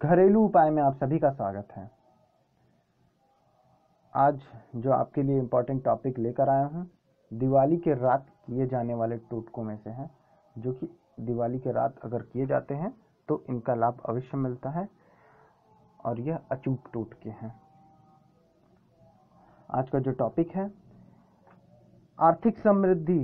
घरेलू उपाय में आप सभी का स्वागत है। आज जो आपके लिए इम्पोर्टेंट टॉपिक लेकर आया हूँ, दिवाली के रात किए जाने वाले टोटकों में से है, जो कि दिवाली के रात अगर किए जाते हैं तो इनका लाभ अवश्य मिलता है और यह अचूक टोटके हैं। आज का जो टॉपिक है, आर्थिक समृद्धि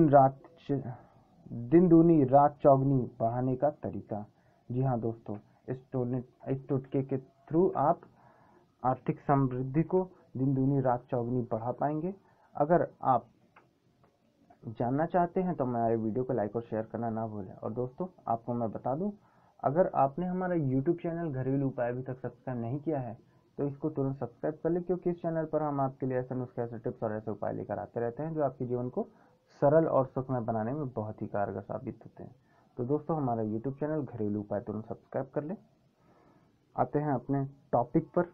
दिन दूनी रात चौगनी बढ़ाने का तरीका। जी हाँ दोस्तों, इस टोटके के थ्रू आप आर्थिक समृद्धि को दिन दूनी रात चौगनी बढ़ा पाएंगे। अगर आप जानना चाहते हैं तो हमारे वीडियो को लाइक और शेयर करना ना भूलें। और दोस्तों, आपको मैं बता दूं, अगर आपने हमारा यूट्यूब चैनल घरेलू उपाय अभी तक सब्सक्राइब नहीं किया है तो इसको तुरंत सब्सक्राइब कर लें, क्योंकि इस चैनल पर हम आपके लिए ऐसे नुस्खे, ऐसे टिप्स और ऐसे उपाय लेकर आते रहते हैं जो आपके जीवन को सरल और सुखमय बनाने में बहुत ही कारगर साबित होते हैं। तो दोस्तों, हमारा यूट्यूब चैनल घरेलू उपाय तुरंत सब्सक्राइब कर लें। आते हैं अपने टॉपिक पर,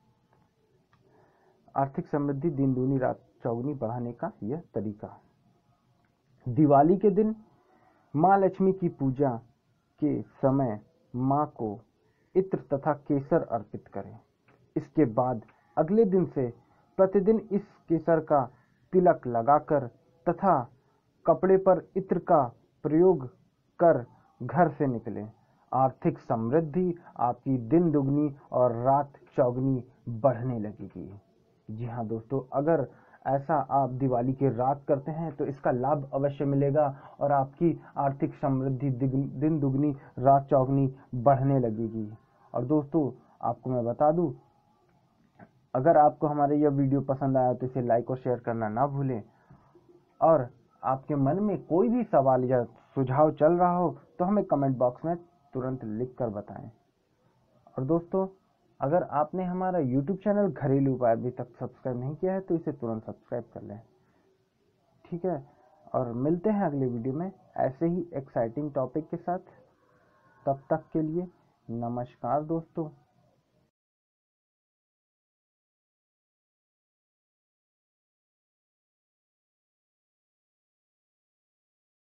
आर्थिक समृद्धि दिन दूनी रात चौगनी बढ़ाने का यह तरीका। दिवाली के दिन माँ लक्ष्मी की पूजा के समय माँ को इत्र तथा केसर अर्पित करें। इसके बाद अगले दिन से प्रतिदिन इस केसर का तिलक लगाकर तथा कपड़े पर इत्र का प्रयोग कर घर से निकलें। आर्थिक समृद्धि आपकी दिन दुगनी और रात चौगनी बढ़ने लगेगी। जी हाँ दोस्तों, अगर ऐसा आप दिवाली की रात करते हैं तो इसका लाभ अवश्य मिलेगा और आपकी आर्थिक समृद्धि दिन दुगनी रात चौगनी बढ़ने लगेगी। और दोस्तों, आपको मैं बता दूं, अगर आपको हमारे यह वीडियो पसंद आया तो इसे लाइक और शेयर करना ना भूलें। और आपके मन में कोई भी सवाल या सुझाव चल रहा हो तो हमें कमेंट बॉक्स में तुरंत लिख कर बताएं। और दोस्तों, अगर आपने हमारा यूट्यूब चैनल घरेलू उपाय अभी तक सब्सक्राइब नहीं किया है तो इसे तुरंत सब्सक्राइब कर लें, ठीक है। और मिलते हैं अगले वीडियो में ऐसे ही एक्साइटिंग टॉपिक के साथ। तब तक के लिए नमस्कार दोस्तों।